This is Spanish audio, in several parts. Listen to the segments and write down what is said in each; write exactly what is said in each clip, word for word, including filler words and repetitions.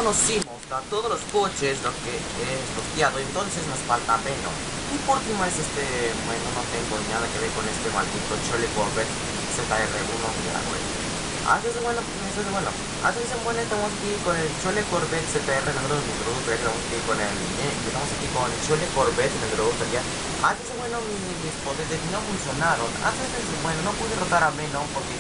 conocimos a todos los coches, lo que es bloqueado, entonces nos falta Venom. Y por último es este, bueno, no tengo nada que ver con este maldito Chole Corvette Z R uno de la web. Así es bueno, eso es bueno. Así es bueno, estamos aquí con el Chole Corvette Z R negro de negro, pero estamos aquí con el, estamos aquí con el Chole Corvette negro, ya. Así es bueno, mis poderes no funcionaron. Así es bueno, no pude rotar a Venom porque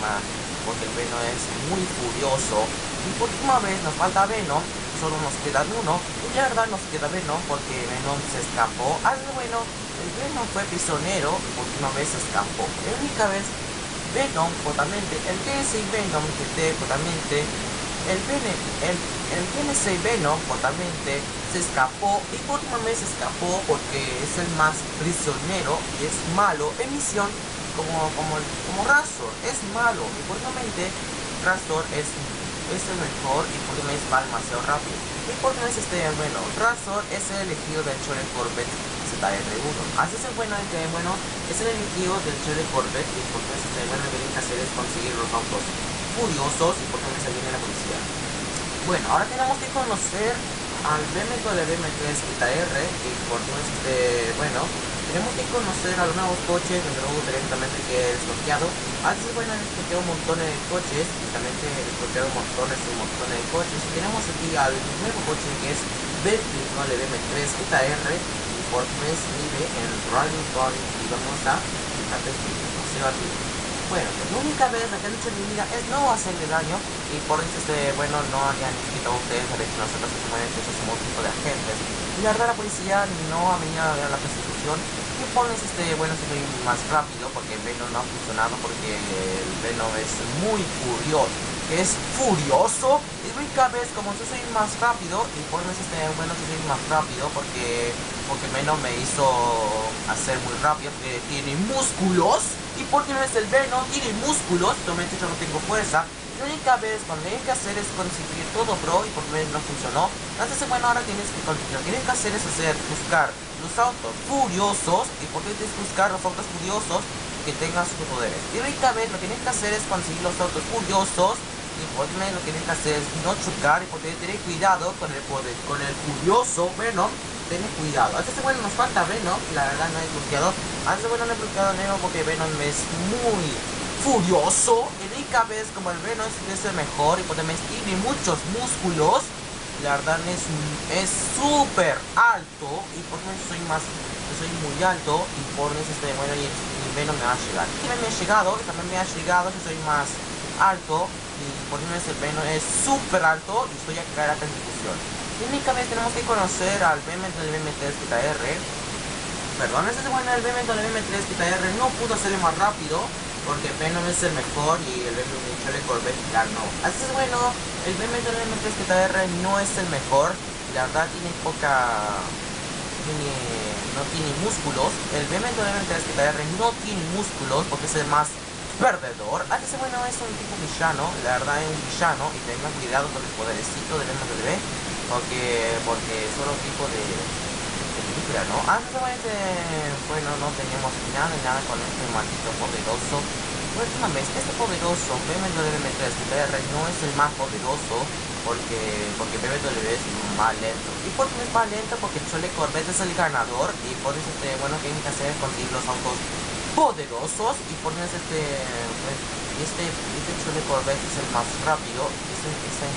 porque el Venom es muy furioso. Y por última vez nos falta Venom, solo nos queda uno. Y la verdad nos queda Venom porque Venom se escapó. Así es bueno, el Venom fue prisionero y por última vez se escapó. La única vez Venom, totalmente, el G S I Venom G T, totalmente, el Venom, el, el G S I Venom, totalmente, se escapó y por última vez se escapó porque es el más prisionero y es malo en misión como, como, como Razor, es malo y por última vez Razor es, es el mejor y por última vez va demasiado rápido. Y por última vez este, bueno, Razor es el elegido del Chole Corvette Z R uno. Así es el bueno, que bueno, es el elegido del Chole Corvette y por última vez este, bueno, lo que tienen que hacer es conseguir los autos furiosos y por última vez se viene la policía. Bueno, ahora tenemos que conocer al B M W M tres Z R y por última vez este, bueno, tenemos que conocer a los nuevos coches, desde luego directamente que es bloqueado. Así es bueno, desbloqueado un montón de coches y también desbloqueado montones y un montón de coches. Y tenemos aquí al nuevo coche que es B M W M tres Z R y por mes vive en Rally Rally y vamos a fíjate no se va a ir. Bueno, pues la única vez la que han dicho en mi vida es no hacerle daño y por eso este, bueno, no hayan quitado ustedes, de hecho nosotros somos un tipo de agentes. Y la verdad la policía no ha venido a ver la persecución. Y pones este, bueno, soy más rápido porque el Venom no ha funcionado porque el Venom es muy furioso. Es furioso y única vez como yo soy más rápido y pones este, bueno, yo soy más rápido porque porque Venom me hizo hacer muy rápido porque tiene músculos y porque no es el Venom tiene músculos, obviamente yo no tengo fuerza. La única vez cuando tienes que hacer es conseguir todo pro y por vez no funcionó. Entonces bueno, ahora tienes que lo que tienes que hacer es hacer buscar los autos furiosos y por qué tienes que buscar los autos furiosos que tengan sus poderes. Y la única vez lo que tienes que hacer es conseguir los autos furiosos y por vez lo que tienes que hacer es no chocar y por tener cuidado con el poder, con el furioso Venom. Tener cuidado. Así que bueno, nos falta Venom, la verdad no he bloqueado. Así que bueno, no he bloqueado Neo porque Venom es muy furioso y única vez como el Venom es el mejor y por demás tiene muchos músculos, la verdad es es súper alto y por eso soy más soy muy alto y por eso este bueno y, y Venom me va a llegar y me ha llegado y también me ha llegado que soy más alto y por eso el Venom es súper alto y estoy a caer a persecución. Y única vez tenemos que conocer al B M W M tres Z R, perdón, ese es bueno, el B M W M tres Z R no pudo ser más rápido porque Venom es el mejor y el B M W Chole Corvette ganó. Así es bueno, el B M W M tres Z R no es el mejor, la verdad tiene poca, tiene, no tiene músculos. El B M W M tres Z R no tiene músculos porque es el más perdedor. Así es bueno, es un tipo villano, la verdad es un villano y tengan cuidado con el poderecito del B M W porque, porque es solo un tipo de película, ¿no? Antes bueno, no teníamos nada, nada con este maldito poderoso. Por última vez, este poderoso B M W M tres Z R no es el más poderoso porque, porque B M W es más lento. ¿Y por qué es más lento? Porque Chole Corvette es el ganador y por eso, este, bueno, que hay que hacer es conseguir los autos poderosos y por eso este, pues, este, este Chole Corvette es el más rápido, ese, ese,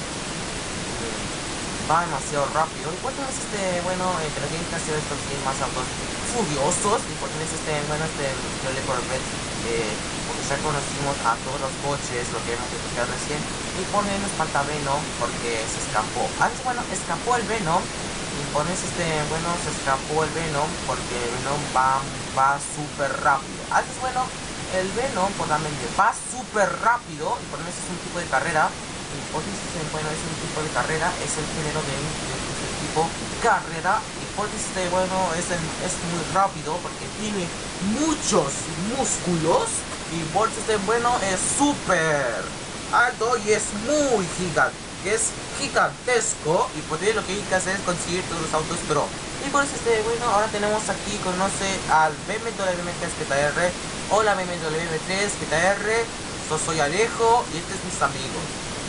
va demasiado rápido y por eso este, bueno, eh, que lo que hay que hacer es conseguir más autos furiosos y por eso este, bueno, este Chole Corvette, eh, porque ya conocimos a todos los coches, lo que hemos explicado recién, y por eso nos falta Venom porque se escapó. Antes, bueno, escapó el Venom y por eso este, bueno, se escapó el Venom porque el Venom va, va súper rápido. Antes, bueno, el Venom por la mente va súper rápido y por eso es un tipo de carrera. Y por eso, bueno, es un tipo de carrera, es el género de, de, de tipo carrera y por eso, bueno, es, el, es muy rápido porque tiene muchos músculos y por eso, bueno, es súper alto y es muy gigante, es gigantesco y por eso lo que hay que hacer es conseguir todos los autos pro. Y por eso, este, bueno, ahora tenemos aquí, conoce al B M W M tres Z R. Hola B M W M tres Z R, yo soy Alejo y este es mis amigos.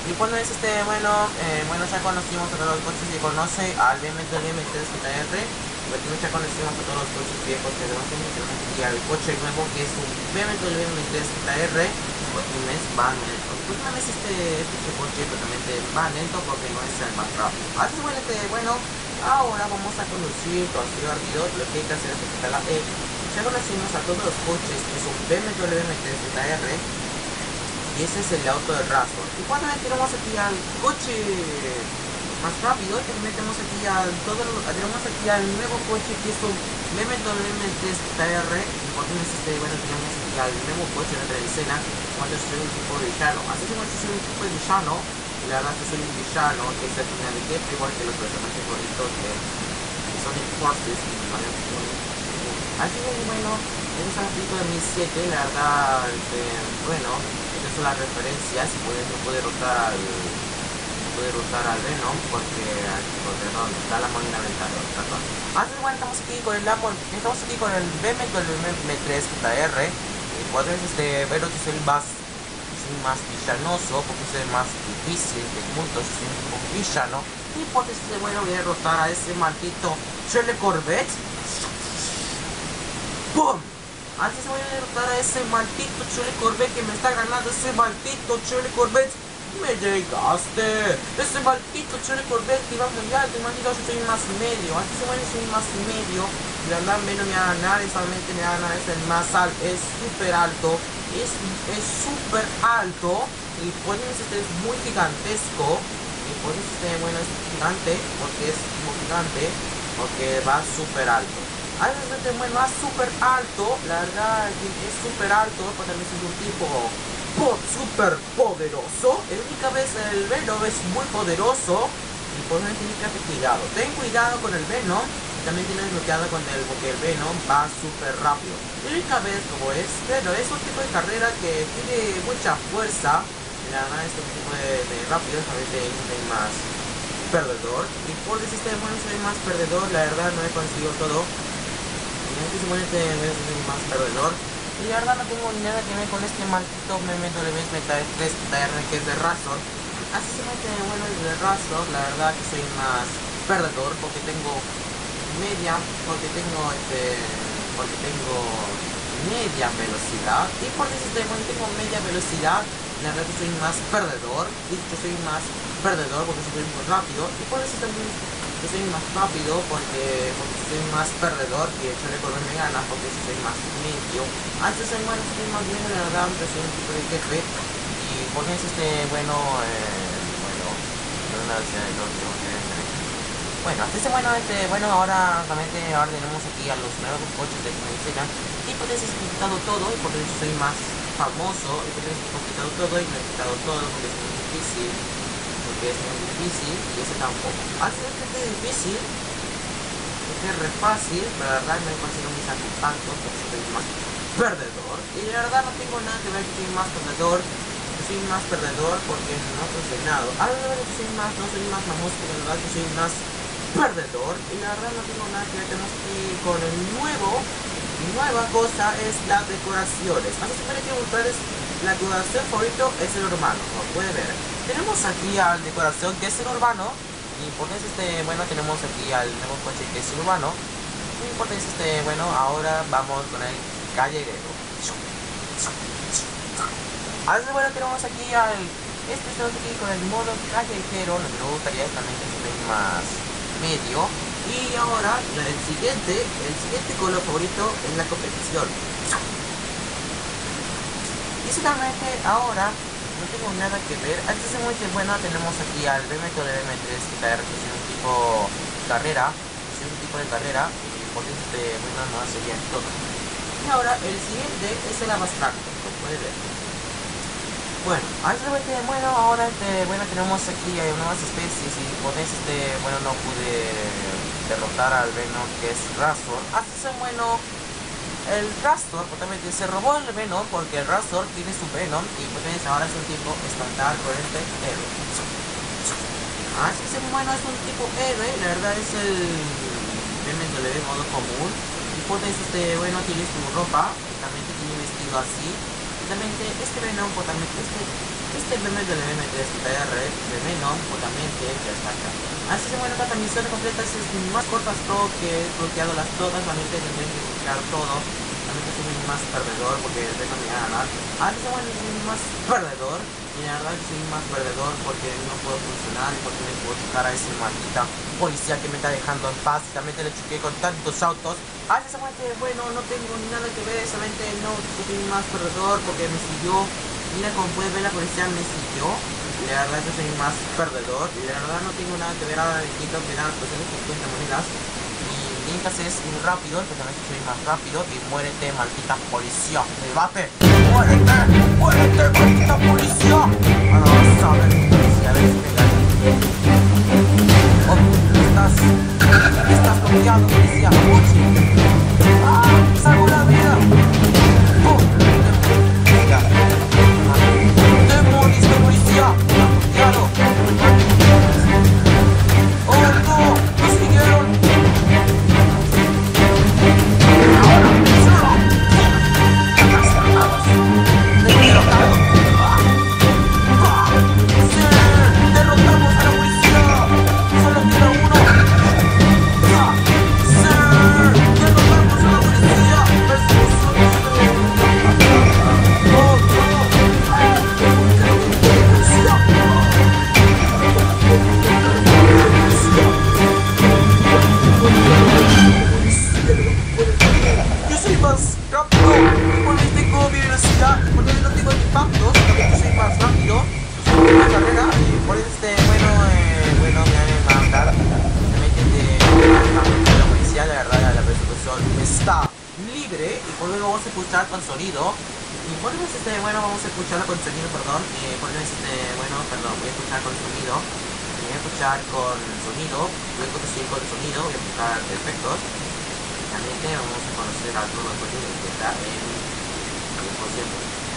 Y bueno, es este, bueno, eh, bueno, ya conocimos a todos los coches que conoce al B M W M tres G T R. Bueno, ya conocimos a todos los coches viejos que tenemos y al coche nuevo que es un B M W M tres G T R. Pues un mes va lento. Pues una vez este, este coche totalmente va lento porque no es el más rápido. Así bueno, este, bueno, ahora vamos a conducir con rápido. Lo que hay que hacer es quitar la E. Ya conocimos a todos los coches que son B M W M tres G T R. Y ese es el auto de Razor. Y cuando metemos aquí al coche más rápido, y metemos aquí al todo lo, tenemos aquí al nuevo coche que es un B M W M tres G T R. Y cuando es este, bueno, tenemos aquí al nuevo coche de la escena, cuando soy un tipo de villano. Así que cuando soy un tipo de villano, y la verdad que soy un villano, que es el final de jefe, igual que los personajes favoritos que, que son de Forces y así que bueno, en ese artículo de dos mil siete, la verdad, este, bueno, son las referencias y puede, no puede rotar al no puede rotar al Venom porque, porque no, está la máquina ventana. Antes bueno, estamos aquí con el Apple, estamos aquí con el B M W M tres G T R. Y cuando es este Venom es el más es el más villanoso porque es el más difícil de muchos, es un villano. Y por eso bueno voy a derrotar a ese maldito Chevrolet Corvette. ¡Pum! Antes voy a derrotar a ese maldito Chevrolet Corvette que me está ganando, ese maldito Chevrolet Corvette. Me llegaste. Ese maldito Chevrolet Corvette que iba muy alto, maldito, yo soy más medio. Antes se muere soy más medio. Y la verdad menos me va a ganar, solamente me va a ganar, es el más alto, es súper alto. Es es súper alto. Y por eso este es muy gigantesco. Y por eso este bueno es gigante, porque es muy gigante, porque va súper alto. A veces este bueno va súper alto, la verdad es súper alto, porque también es un tipo súper poderoso. La única vez el Venom es muy poderoso y por eso tienes que tener cuidado. Ten cuidado con el Venom, también tienes cuidado con el, porque el Venom va súper rápido. La única vez como es, pero es un tipo de carrera que tiene mucha fuerza. La verdad es un tipo de, de rápido, a veces es más perdedor. Y por el sistema bueno soy más perdedor, la verdad no he conseguido todo. Este se muere este más perdedor. Y la verdad no tengo ni nada que ver con este maldito B M W M tres G T R que es de Razor. Así se mete bueno el de Razor, la verdad que soy más perdedor porque tengo media, porque tengo este porque tengo media velocidad. Y porque este bueno tengo media velocidad, la verdad que soy más perdedor. Y que soy más perdedor porque soy muy rápido. Y por eso también que soy más rápido porque, porque soy más perdedor que el Chevrolet Corvette me gana porque soy más medio. Antes soy bueno, soy más bien, la verdad, yo soy un tipo de jefe. Y por eso este, bueno, eh, bueno, una versión de Tokio, bueno, este bueno, este, bueno, ahora realmente ahora tenemos aquí a los nuevos coches de Mencena. Y por eso he quitado todo, y por eso soy más famoso, y por eso he quitado todo, y me he quitado todo porque es muy difícil. Porque es muy difícil y ese tampoco. Hace que es difícil, que es re fácil, pero la verdad no he conseguido mis artefactos porque soy más perdedor. Y la verdad no tengo nada que ver que soy más perdedor. Yo soy más perdedor porque no soy nada. Ahora la verdad que soy más, no soy más famoso, pero la verdad que soy más perdedor. Y la verdad no tengo nada que ver. Tenemos aquí con el nuevo. Nueva cosa es las decoraciones. Así se me quiero mostrarles la decoración favorito es el urbano, como puede ver. Tenemos aquí al decoración que es el urbano. Y por eso este, bueno, tenemos aquí al nuevo coche que es el urbano. Y por eso este, bueno, ahora vamos con el callejero. Ahora bueno, tenemos aquí al este estamos aquí con el modo callejero. Lo que me gustaría también que esté más medio. Y ahora el siguiente, el siguiente color favorito es la competición. Y solamente ahora no tengo nada que ver. Antes de muy bueno tenemos aquí al B M W M tres G T R que es un tipo carrera, es un tipo de carrera y por eso este bueno no sería todo. Y ahora el siguiente es el abstracto, como puede ver. Bueno, antes de bueno ahora este bueno tenemos aquí hay nuevas especies y por eso este bueno no pude derrotar al Venom que es Razor. Así es bueno el Razor totalmente se robó el Venom porque el Razor tiene su Venom y pues ahora es un tipo estándar corriente héroe. Así es bueno es un tipo héroe, la verdad es el B M W de modo común y por eso este bueno tiene su ropa y también tiene vestido así. Y Justamente este Venom, justamente este, este B M W M tres R de Venom, justamente ya está acá. Así que bueno, esta misión completa es más cortas todo que he bloqueado las todas, realmente tendré que bloquear todo. Realmente soy más perdedor porque el Venom me va a ganar. Así que bueno, soy más perdedor. Y la verdad que soy más perdedor porque no puedo funcionar y porque me puedo chocar a ese maldita policía que me está dejando en paz. También le choqué con tantos autos. Así que bueno, no tengo ni nada que ver, solamente no soy más perdedor porque me siguió. Mira como puedes ver, la policía me siguió. Y la verdad que soy más perdedor. Y la verdad no tengo nada que ver, ahora necesito que dan doscientas cincuenta monedas. Y mientras es muy rápido, especialmente soy más rápido. Y muérete, maldita policía. ¡Debate! ¡Muérete! ¡Muérete, maldita policía! Ahora vamos a ver, policía, a ver si me gana. Oh, estás... Estás bloqueado, policía. ¡Uchi! ¡Ah! ¡Salvo la vida! ¡Oh! ¡Venga! ¡Demonios de policía! ¡Bloqueado! ¡Oh, no! ¡Nos siguieron! ¡Ahora! ¡Derrotado! ¡Sí! ¡Derrotamos a la policía! ¡Solo queda uno! ¡Sí! ¡Derrotamos a la policía! ¡Oh, no! Yo soy más rápido, porque tengo mi velocidad, porque no tengo impactos, también yo soy más rápido, soy una carrera, y por este, bueno, eh, bueno, me van a mandar, realmente de la policía, la verdad, la persecución está libre, y por luego vamos a escuchar con sonido, y por eso este, bueno, vamos a escucharla con sonido, perdón, eh, por eso este, bueno, perdón, voy a escuchar con sonido, voy a escuchar con sonido, luego que sigo con sonido, voy a escuchar efectos. Realmente vamos a conocer algo de sonido que está en diez por ciento.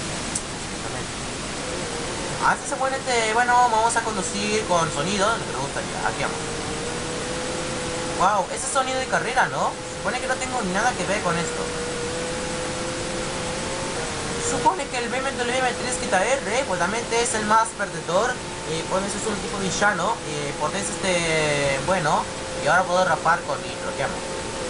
Así se pone este, bueno, vamos a conducir con sonido, me gustaría, aquí vamos. Wow, ese sonido de carrera, ¿no? Supone que no tengo nada que ver con esto. Supone que el B M W M tres R, pues realmente es el más perdedor, y por eso es un tipo villano, y por eso este, bueno, y ahora puedo rapar con nitro, ¿qué amo?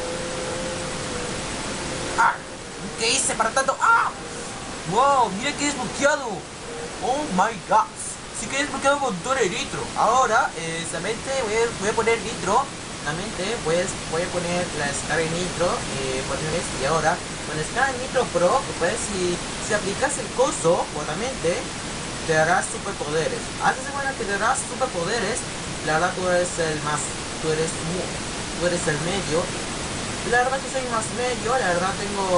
¡Ah! ¿Qué hice para tanto? ¡Ah! ¡Wow! ¡Mira que desbloqueado! ¡Oh my god! Sí que he desbloqueado un montón de nitro. Ahora, eh, solamente voy a, voy a poner nitro. Solamente pues, voy a poner la escala de nitro. Eh, poner este, y ahora, con la escala de nitro pro, pues si, si aplicas el coso, obviamente, te darás superpoderes. Haces de buena que te darás superpoderes. La verdad, tú eres el más. Tú eres, tú eres el medio. La verdad que soy más medio, la verdad tengo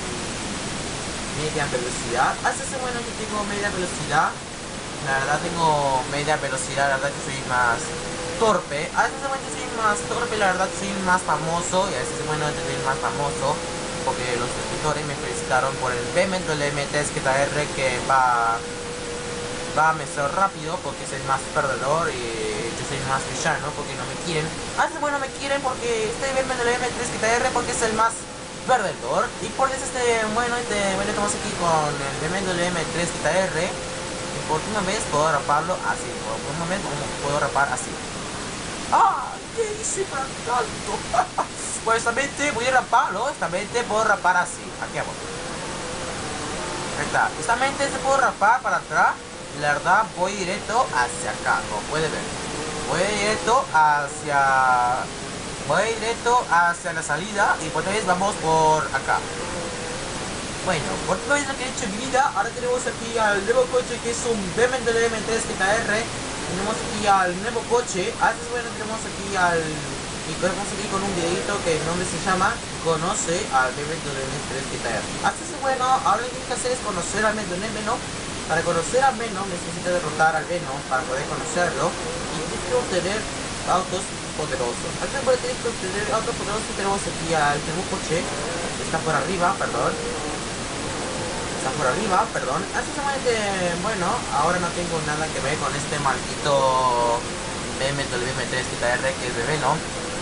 media velocidad. Hace bueno que tengo media velocidad. La verdad tengo media velocidad, la verdad que soy más torpe. Hace bueno que soy más torpe, la verdad que soy más famoso. Y a veces bueno que soy más famoso porque los escritores me felicitaron por el B M W M tres R que va va a mejor rápido porque es el más perdedor y yo soy más villano porque no me quieren. Ah, bueno, me quieren porque este B M W M tres R porque es el más perdedor. Y por eso este, bueno, este, bueno, estamos aquí con el B M W M tres R. Y por una vez puedo raparlo así. Por un momento puedo rapar así. ¡Ah! ¿Qué hice para tanto? Pues también voy a raparlo, también puedo rapar así. Aquí vamos. Ahí está. Justamente se puedo rapar para atrás. La verdad voy directo hacia acá, como puede ver. Voy directo hacia... Voy directo hacia la salida y por otra vez vamos por acá. Bueno, por otra vez lo que he hecho en mi vida. Ahora tenemos aquí al nuevo coche que es un B M W M tres R. Tenemos aquí al nuevo coche. Antes bueno tenemos aquí al... Y tenemos aquí con un videito que el nombre se llama Conoce al B M W M tres R. Así es bueno, ahora lo que hay que hacer es conocer al B M W M, ¿no? Para conocer a Venom necesita derrotar al Venom para poder conocerlo y tienes que obtener autos poderosos. Antes de tener que obtener autos poderosos tenemos aquí al nuevo coche, está por arriba, perdón. Está por arriba, perdón. Así se mueve, bueno, ahora no tengo nada que ver con este maldito B M W M tres R que es de Venom. Y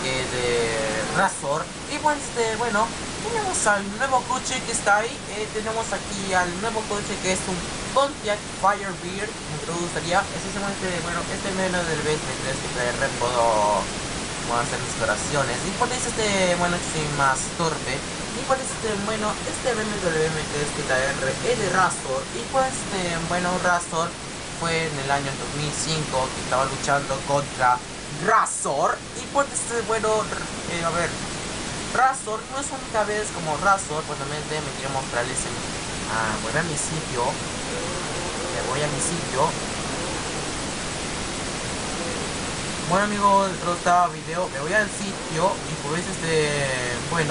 eh, de Razor. Y pues este, bueno, tenemos al nuevo coche que está ahí. Eh, tenemos aquí al nuevo coche que es un Pontiac Firebird. Me gustaría, este es este, bueno, este menos del B S tres que trae puedo, bueno, hacer mis operaciones. Y pues este, bueno, soy más torpe. Y pues este, bueno, este B M W M tres que trae es de Razor. Y pues este, bueno, Razor fue en el año dos mil cinco que estaba luchando contra Razor. Y pues este, bueno, eh, a ver, Razor no es única vez como Razor, pues también me quiero mostrarles en, ah, voy a mi sitio, me voy a mi sitio. Bueno amigos, otro estaba video, me voy al sitio y pues este, bueno,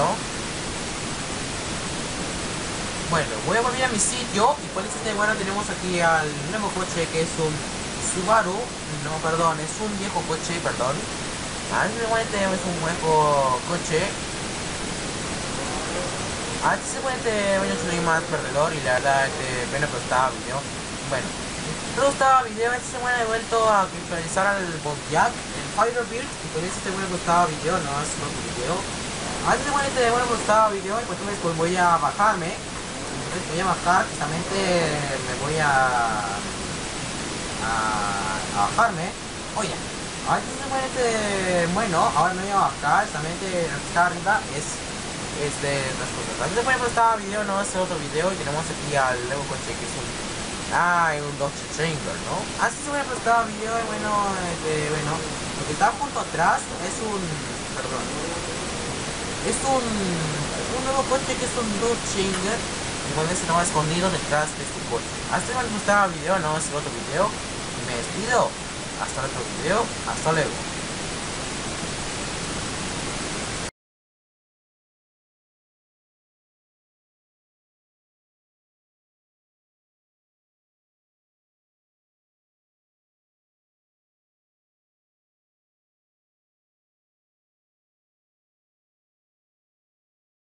bueno, voy a volver a mi sitio y pues este, bueno, tenemos aquí al nuevo coche que es un Subaru, no, perdón, es un viejo coche, perdón. Ah, este es un viejo coche. Ah, este seguramente bueno, soy más perdedor y la verdad este, bueno, pero estaba video. Bueno, pero estaba video, este se he vuelto a actualizar al Pontiac, el Firebird, y por eso este bueno gustaba video, no es otro video. Ah, este bueno, este bueno gustaba video y pues entonces pues voy a bajarme. Entonces voy a bajar, justamente me voy a a, a bajarme. Oye, ahora este, bueno, ahora me voy a bajar, justamente lo que está arriba es este, las cosas. Antes de poner estaba video, no es otro video y tenemos aquí al nuevo coche que es un ah, un Dodge Challenger, ¿no? Así se me estaba video y bueno, este, bueno, lo que está junto atrás es un, perdón, es un, un nuevo coche que es un Dodge Challenger. Igual se estaba escondido detrás de este coche. Hasta me gustaba el video, no es otro video. Me despido. Hasta el otro video. Hasta luego.